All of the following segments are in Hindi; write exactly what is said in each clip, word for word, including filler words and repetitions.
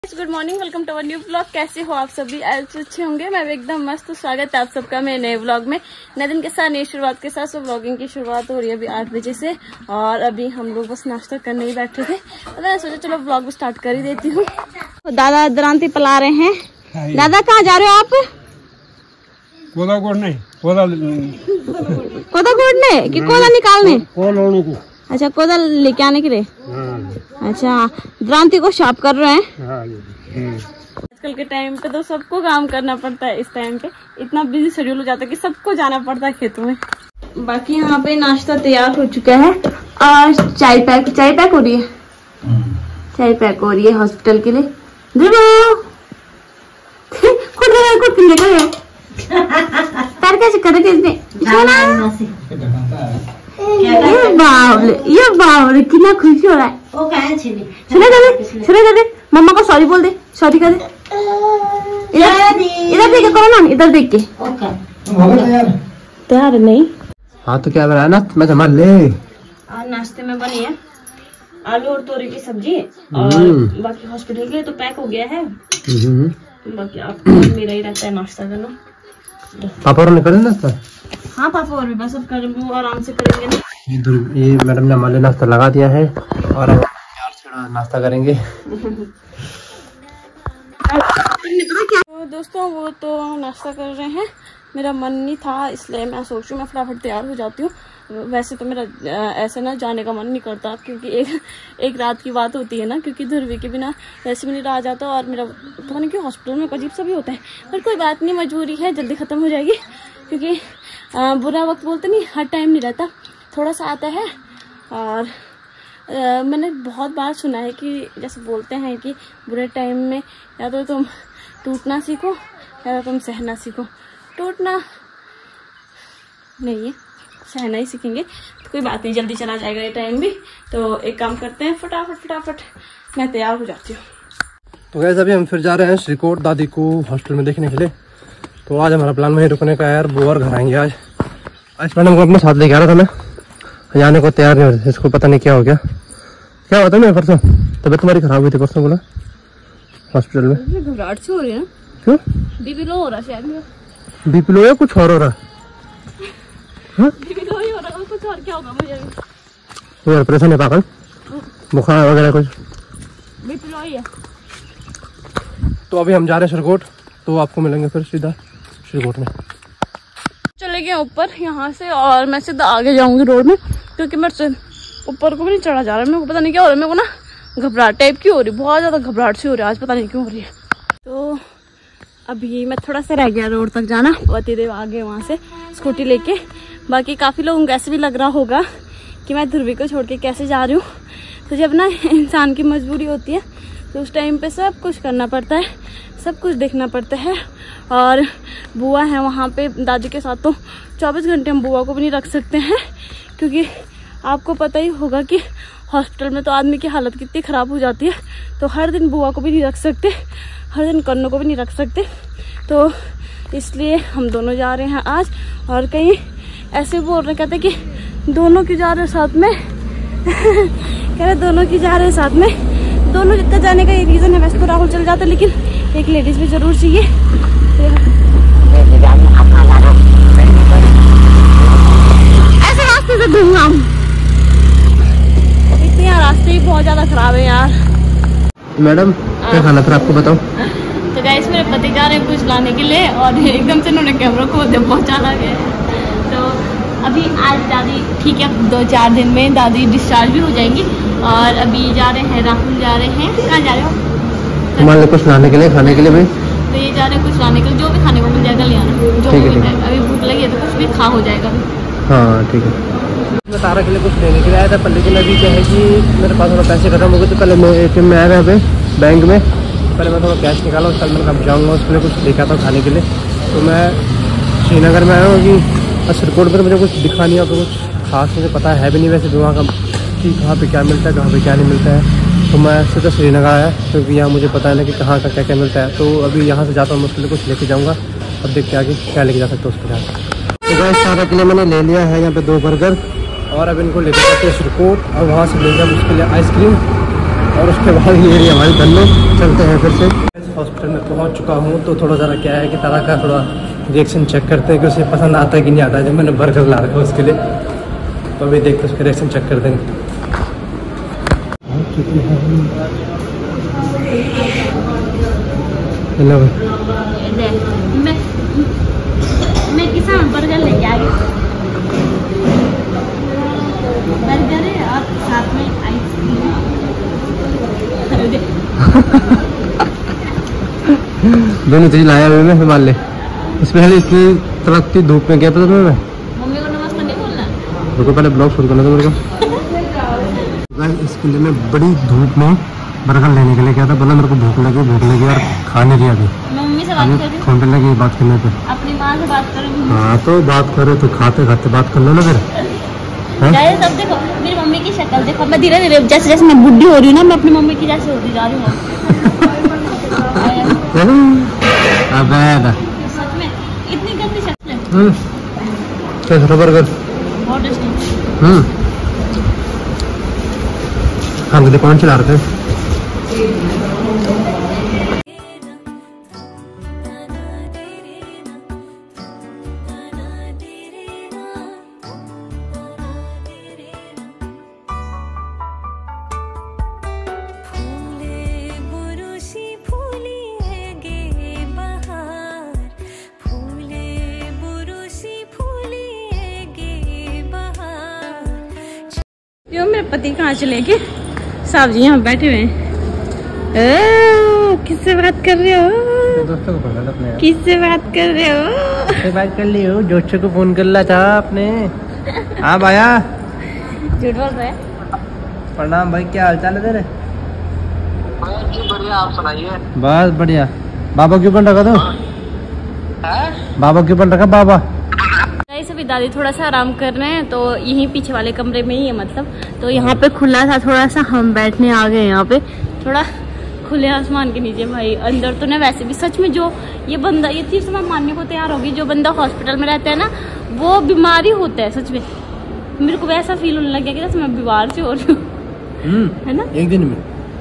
Good morning, welcome to our new blog. कैसे हो आप सभी? आज अच्छे होंगे। मैं भी एकदम मस्त। स्वागत है आप सबका मेरे नए ब्लॉग में, नए दिन के साथ नई शुरुआत के साथ। सब ब्लॉगिंग की शुरुआत हो रही है अभी आठ बजे से और अभी हम लोग बस नाश्ता करने ही बैठे थे। तो मैं सोचा चलो ब्लॉग भी स्टार्ट कर ही देती हूँ। दादा दरांती पला रहे हैं। दादा कहाँ जा रहे हो आप? कोदा कोड़ने कोदा कोदा कोड़ने की कोदा निकालने को अच्छा, कोदा लेके आने के लिए। अच्छा, द्रांति को शार्प कर रहे हैं। आजकल के टाइम पे तो सबको काम करना पड़ता है। इस टाइम पे इतना बिजी शेड्यूल हो जाता है कि सबको जाना पड़ता है खेतों में। बाकी यहाँ पे नाश्ता तैयार हो चुका है और चाय पैक चाय पैक हो रही है चाय पैक हो रही है हॉस्पिटल के लिए। खुद खुद निकल पैर कैसे कर रहे ये बावले ये बावले कितना खुशी हो रहा है। वो कहाँ छिली? सुने दे सुने दे मम्मा को सॉरी बोल दे, सॉरी कर दे। इधर इधर देख के करो ना, इधर देख के। तैयार नहीं। हाँ तो क्या बनाया ना, मैं संभाल ले। आज नाश्ते में बनी है आलू और तोरी की सब्जी और बाकी हॉस्पिटल के लिए तो पैक हो गया है। बाकी आपको मेरा ही रहता है नाश्ता करना। पापा और निकले ना तो? हाँ पापा और भी बस अब कर वो आराम से करेंगे ना। ये ये मैडम ने हमारे नाश्ता लगा दिया है और अब प्यार से नाश्ता करेंगे। तो दोस्तों वो तो नाश्ता कर रहे हैं। मेरा मन नहीं था इसलिए मैं सोच रही हूँ मैं फटाफट तैयार हो जाती हूँ। वैसे तो मेरा ऐसे ना जाने का मन नहीं करता क्योंकि एक एक रात की बात होती है ना, क्योंकि ध्रुवी के बिना वैसे भी नहीं रहा जाता और मेरा पता नहीं क्यों हॉस्पिटल में अजीब सा भी होता है। पर कोई बात नहीं, मजबूरी है, जल्दी ख़त्म हो जाएगी क्योंकि आ, बुरा वक्त बोलते नहीं हर टाइम नहीं रहता, थोड़ा सा आता है। और आ, मैंने बहुत बार सुना है कि जैसे बोलते हैं कि बुरे टाइम में या तो तुम टूटना सीखो या तो तुम सहना सीखो। टूटना नहीं है, सहना ही सीखेंगे। तो कोई बात नहीं, जल्दी चला जाएगा ये टाइम भी। तो एक काम करते हैं, फटाफट फटाफट मैं तैयार हो जाती हूँ। तो गैस अभी हम फिर जा रहे हैं श्रीकोट दादी को हॉस्पिटल में देखने के लिए। तो आज हमारा प्लान वहीं रुकने का है यार, बुआ घर आएंगे आज। आज मैडम को अपने साथ लेके आ रहा था मैं, जाने को तैयार नहीं हो रही। इसको पता नहीं क्या हो गया, क्या हुआ था मैं परसों तबियत तुम्हारी खराब हुई थी परसों, बोला हॉस्पिटल में घबराहट सी हो रही है ना। क्यों? बीपी लो हो रहा शायद। बीपी लो या कुछ और हो रहा? बीपी लो ही हो रहा, कुछ और क्या होगा मुझे? तो यार परेशान है पागल, बुखार वगैरह कुछ? बीपी लो ही है। तो अभी हम जा रहे हैं श्रीकोट, तो आपको मिलेंगे फिर सीधा श्रीकोट में। चले गए ऊपर यहाँ से और मैं सीधा आगे जाऊंगी रोड में क्योंकि मेरे से ऊपर को भी नहीं चढ़ा जा रहा है। मेरे को पता नहीं क्या हो रहा है, मेरे को ना घबराहट टाइप की हो रही, बहुत ज़्यादा घबराहट सी हो रही है आज, पता नहीं क्यों हो रही है। तो अभी मैं थोड़ा सा रह गया रोड तक जाना, पति देव आगे वहाँ से स्कूटी लेके। बाकी काफ़ी लोगों को ऐसे भी लग रहा होगा कि मैं ध्रुवी को छोड़ के कैसे जा रही हूँ। तो जब ना इंसान की मजबूरी होती है तो उस टाइम पे सब कुछ करना पड़ता है, सब कुछ देखना पड़ता है। और बुआ है वहाँ पे दादी के साथ, तो चौबीस घंटे हम बुआ को भी नहीं रख सकते हैं क्योंकि आपको पता ही होगा कि हॉस्पिटल में तो आदमी की हालत कितनी ख़राब हो जाती है। तो हर दिन बुआ को भी नहीं रख सकते, हर दिन कन्नों को भी नहीं रख सकते। तो इसलिए हम दोनों जा रहे हैं आज। और कहीं ऐसे बोल रहे, कहते कि दोनों की जा रहे साथ में कह रहे दोनों की जा रहे साथ में। दोनों का जाने का ये रीज़न है, वैसे तो राहुल चल जाता लेकिन एक लेडीज़ भी ज़रूर चाहिए। ऐसे रास्ते से दूंगा इतने यार, रास्ते ही बहुत ज़्यादा ख़राब है यार। मैडम क्या खाना था आपको बताओ? तो गाइस मेरे पति जा रहे हैं कुछ लाने के लिए और एकदम से उन्होंने कैमरा खोल दिया, बहुत ज़्यादा गया। तो अभी आज दादी ठीक है, दो चार दिन में दादी डिस्चार्ज भी हो जाएंगी। और अभी जा रहे हैं, राहुल जा रहे हैं। कहाँ जा रहे हो? हमारे लिए कुछ लाने के लिए, खाने के लिए भाई। तो ये जा रहे हैं कुछ लाने के लिए, जो भी खाने को मिल जाएगा ले आना, जो भी मिल जाएगा। अभी भूख लगी है तो कुछ भी खा हो जाएगा। हाँ ठीक है। मैं तारा के लिए कुछ लेने के लिए आया था, पर लेकिन अभी क्या है कि मेरे पास थोड़ा पैसे खत्म हो गए। तो पहले मैं ए टी एम में आया यहाँ पे बैंक में, पहले मैं थोड़ा कैश निकाला, उसके बाद मैंने कब जाऊँगा उसके लिए कुछ लेकर आता हूँ खाने के लिए। तो मैं श्रीनगर में आया हूँ कि श्रीकोट पर मुझे कुछ दिखा नहीं, आपको कुछ खास मुझे पता है भी नहीं वैसे वहाँ का कि कहाँ पे क्या मिलता है, कहाँ पे क्या नहीं मिलता है। तो मैं सीधा श्रीनगर आया क्योंकि यहाँ मुझे पता है ना कि कहाँ का क्या क्या मिलता है। तो अभी यहाँ से जाता हूँ, मुश्किल कुछ लेके जाऊँगा, अब देखते आगे क्या लेके जा सकता हूँ उसके साथ। तो गैस सारा के लिए मैंने ले लिया है यहाँ पे दो बर्गर और अब इनको लेकर जाते हैं श्रीकोट और वहाँ से ले जाऊँ उसके लिए आइसक्रीम। और उसके बाद ये रही हमारी गन्नू। चलते हैं फिर से। हॉस्पिटल में पहुंच चुका हूँ तो थोड़ा ज़रा क्या है कि तारा का थोड़ा रिएक्शन चेक करते हैं कि उसे पसंद आता है कि नहीं आता है। जब मैंने बर्गर ला रखा उसके लिए तो अभी देखते उसका रिएक्शन चेक कर देंगे। हेलो मैं मैं किसान बर्गर लेके आ गई। बर्गर है और साथ में आइसक्रीम। दोनों चीज लाया हुए मैं हिमालय। इसमें इतनी तड़कती धूप में क्या पता तुम्हें? मैं मम्मी को नमस्ते नहीं बोलना। रुको पहले ब्लॉग शुरू करना था मेरे को। इसके लिए मैं बड़ी धूप में बर्गर लेने के लिए क्या था, बोला मेरे को भूख लगी भूख लगी और खा नहीं रही अभी। मम्मी से बात कर रही हूँ। फोन पे लगी बात करने पे। अपनी माँ से बात कर रही हूँ। हाँ तो बात करे तो खाते खाते बात कर लो ना फिर। तब देखो मेरी मम्मी की शक्ल देखो। मैं धीरे धीरे जैसे जैसे मैं बुढ़ी हो रही हूँ ना, मैं अपनी मम्मी की जैसे होती जा रही हूँ। सच में इतनी गंदी शक्ल है। कैसा बर्गर? बहुत टेस्टी। हम्म हम दुकान चला रहे थे। यो मेरे पति कहाँ चले गए? साहब जी यहाँ बैठे हुए हैं। किससे बात कर रहे हो? दोस्तों को पकड़ अपने। किससे बात कर रहे हो? किससे बात कर ली हो? जोशो को फोन कर ला था आपने। हाँ भाया झूठ बोल रहे हैं। प्रणाम भाई, क्या हाल चाल है तेरे? बढ़िया, आप सुनाइए। बस बढ़िया। बाबा क्यों बन रखा तो? बाबा क्यों बन रखा बाबा? अभी दादी थोड़ा सा आराम कर रहे हैं तो यहीं पीछे वाले कमरे में ही है मतलब। तो यहाँ पे खुला था थोड़ा सा, हम बैठने आ गए यहाँ पे थोड़ा खुले आसमान के नीचे। भाई अंदर तो ना वैसे भी सच में जो ये बंदा, ये चीज़ मैं मानने को तैयार होगी, जो बंदा हॉस्पिटल में रहता है ना वो बीमारी होता है। सच में मेरे को वैसा फील होने लग गया कि जैसे मैं बीमार से हो रही हूँ, है ना। एक दिन में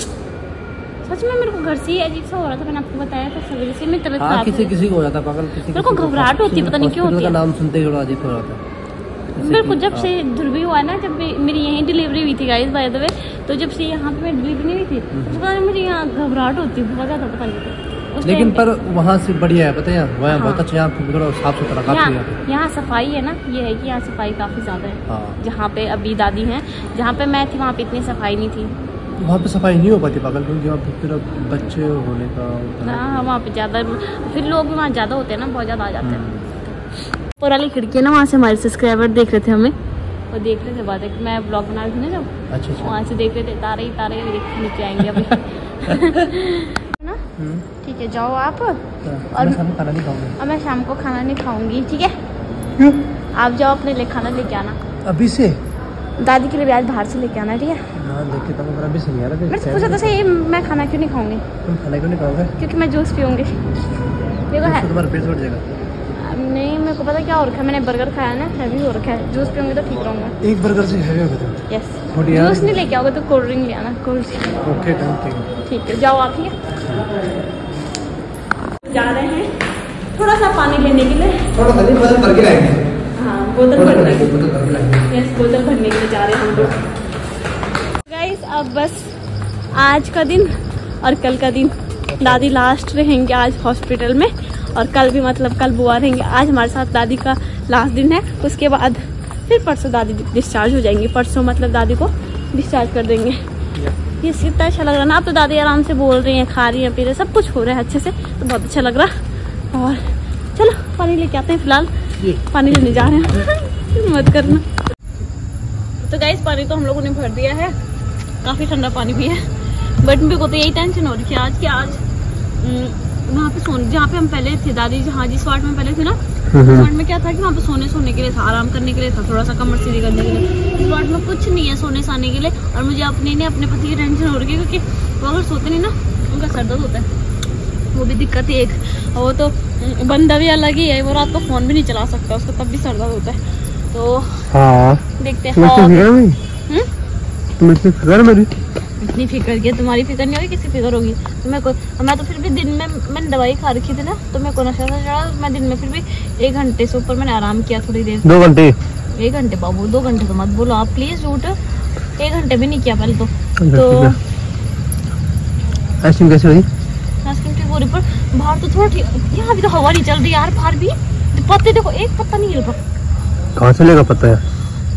सच में मेरे को घर से ही अजीब सा हो रहा था। मैंने आपको बताया था सवेरे से मेरी तबीयत खराब। किसी किसी को हो जाता पागल, किसी मेरे को घबराहट होती है, पता नहीं क्यों होती है। नाम सुनते ही थोड़ा अजीब हो जाता है मेरे को। जब से ध्रुवी हुआ ना, जब मेरी यहीं डिलीवरी हुई थी गाइस बाय द वे, तो जब से यहाँ पे मैं डिलीवरी नहीं हुई थी तो पता नहीं मुझे यहाँ घबराहट होती है बहुत ज़्यादा, पता नहीं। लेकिन पर वहाँ से बढ़िया है पता है, वहाँ बहुत अच्छा, यहाँ साफ सुथरा काफी है। यहाँ सफाई है ना, ये है कि यहाँ सफाई काफ़ी ज़्यादा है। जहाँ पे अभी दादी हैं, जहाँ पे मैं थी वहाँ पे इतनी सफाई नहीं थी। वहाँ पे सफाई नहीं हो पाती पागल, क्योंकि वहाँ पे फिर बच्चे होने का हाँ, वहाँ पे ज़्यादा फिर लोग भी वहाँ ज़्यादा होते हैं ना, बहुत ज़्यादा आ जाते हैं। ऊपर वाली खिड़की है ना, वहाँ से हमारे सब्सक्राइबर देख रहे थे हमें और देख रहे थे बात है कि मैं ब्लॉग बना रही थी ना जब। अच्छा अच्छा। वहाँ से देख रहे थे तारे ही तारे नीचे आएंगे अभी। ना ठीक है, जाओ आप। और मैं शाम को खाना नहीं खाऊंगी। और मैं शाम को खाना नहीं खाऊंगी, ठीक है। क्यों? आप जाओ अपने लिए खाना लेके आना। अभी से? दादी के लिए भी आज बाहर से लेके आना, ठीक है। लेके तो अभी से नहीं आ रहा। मैं पूछा तो सही, मैं खाना क्यों नहीं खाऊंगी? तुम खाना क्यों नहीं खाओगे? क्योंकि मैं जूस पीऊंगी। देखो है तुम्हारा पेट बढ़ जाएगा। नहीं, मेरे को पता क्या हो रखा है, मैंने बर्गर खाया ना, हैवी हो रखा है। जूस पीऊंगी तो ठीक रहूंगा। एक बर्गर से हैवी हो गया? यस। जूस नहीं लेके आओगे तो कोल्ड ड्रिंक ले आना, कोल्ड ड्रिंक। ओके ठीक है, जाओ आप। ठीक है, जा रहे हैं थोड़ा सा पानी लेने के लिए। थोड़ा सा नहीं, बोतल भर के लाएंगे। हाँ, बोतल भर के लाएंगे। यस, बोतल भरने के लिए जा रहे हैं हम लोग। गाइस अब बस आज का दिन और कल का दिन, दादी लास्ट रहेंगे आज हॉस्पिटल में, और कल भी मतलब कल बुआ रहेंगे। आज हमारे साथ दादी का लास्ट दिन है, उसके बाद फिर परसों दादी डिस्चार्ज हो जाएंगी। परसों मतलब दादी को डिस्चार्ज कर देंगे। ये कितना अच्छा लग रहा है ना। अब तो दादी आराम से बोल रही हैं, खा रही हैं, पी रही, सब कुछ हो रहा है अच्छे से, तो बहुत अच्छा लग रहा। और चलो पानी लेके आते हैं, फिलहाल पानी लेने जा रहे हैं। मत करना। तो गाइस पानी तो हम लोगों ने भर दिया है, काफ़ी ठंडा पानी भी है, बट मेरे को तो यही टेंशन हो रही है आज कि आज वहाँ पे सोने, जहाँ पे हम पहले थे, दादी जहाँ जिस वार्ड में पहले थे ना, उस वार्ड में क्या था कि वहाँ पे सोने सोने के लिए था, आराम करने के लिए था, थोड़ा सा कमर सीधी करने के लिए। इस वार्ड में कुछ नहीं है सोने साने के लिए, और मुझे अपने ने अपने पति की टेंशन हो रही है, क्योंकि वो अगर सोते नहीं ना उनका सर दर्द होता है, वो भी दिक्कत है एक। और वो तो बंदा भी अलग ही है, वो रात को फोन भी नहीं चला सकता, उसको तब भी सर दर्द होता है। तो हाँ देखते हैं। इतनी फिक्र की तुम्हारी फिक्र नहीं होगी, किसी फिक्र होगी? तो मैं को मैं तो फिर भी दिन में मैंने दवाई खा रखी थी ना, तो मैं को नशा था चढ़ा। मैं दिन में फिर भी एक घंटे से ऊपर मैंने आराम किया, थोड़ी देर। दो घंटे? एक घंटे बाबू, दो घंटे तो मत बोलो आप प्लीज झूठ। एक घंटे भी नहीं किया पहले तो। तो आइसक्रीम कैसे हुई? आइसक्रीम ठीक हो रही, पर बाहर तो थोड़ा ठीक, यहाँ भी तो हवा नहीं चल रही यार। बाहर भी पत्ते देखो, एक पत्ता नहीं हिल रहा। कहाँ से लेगा पता है?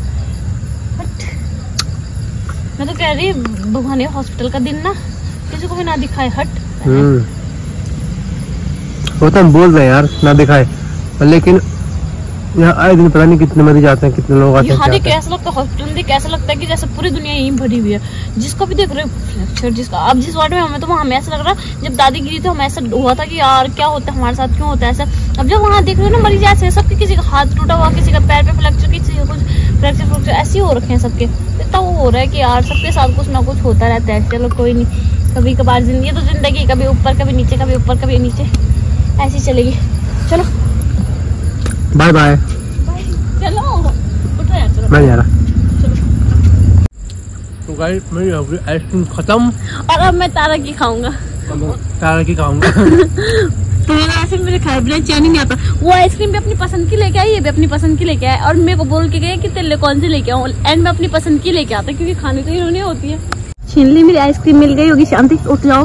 मैं तो कह रही भगवान हॉस्पिटल का दिन ना किसी को भी ना दिखाए। हट। हम्म वो तो हम बोल रहे हैं यार ना दिखाए, लेकिन यहाँ आए दिन पता नहीं कितने मरीज आते हैं, कितने लोग आते हैं। यहाँ देख कैसा लगता है हॉस्पिटल देख, कैसा लगता है कि जैसे पूरी दुनिया यहीं भरी हुई है। जिसको भी देख रहे फ्रैक्चर, जिसका अब जिस वार्ड में हमें तो हमें ऐसा लग रहा है जब दादी गिरी तो हमें ऐसा हुआ था कि यार क्या होता है हमारे साथ, क्यों होता है ऐसा। अब जब वहाँ देख रहे हो ना मरीज ऐसे सबके, किसी का हाथ टूटा हुआ, किसी का पैर पे फ्रैक्चर, किसी का कुछ फ्रैक्चर फ्रैक्चर ऐसे हो रखे हैं सबके। इतना वो हो रहा है कि यार सबके साथ कुछ ना कुछ होता रहता है। चलो कोई नहीं, कभी कभार जिंदगी तो जिंदगी, कभी ऊपर कभी नीचे, कभी ऊपर कभी नीचे, ऐसी चलेगी। चलो बाय बाय। चलो उठो यार, चलो मैं जा रहा। चलो। तो गाइस मेरी हो गई आइसक्रीम खत्म, और अब मैं तारा की खाऊंगा। तारा की खाऊंगा। तो आइसक्रीम मेरे खाए बिना चैन ही नहीं आता। वो आइसक्रीम भी अपनी पसंद की लेके आई, ये भी अपनी पसंद की लेके आए, और मेरे को बोल के गए कि तेरे लिए कौन सी लेके आऊं, एंड मैं अपनी पसंद की लेके आता क्योंकि खाने तो इन्होंने होती है। छीन ली मेरी आइसक्रीम, मिल गई होगी। शांति उठ जाओ,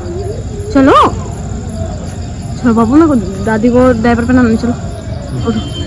चलो चलो बाबू, मेरे को दादी को डायपर पहनाने चलो, उठो।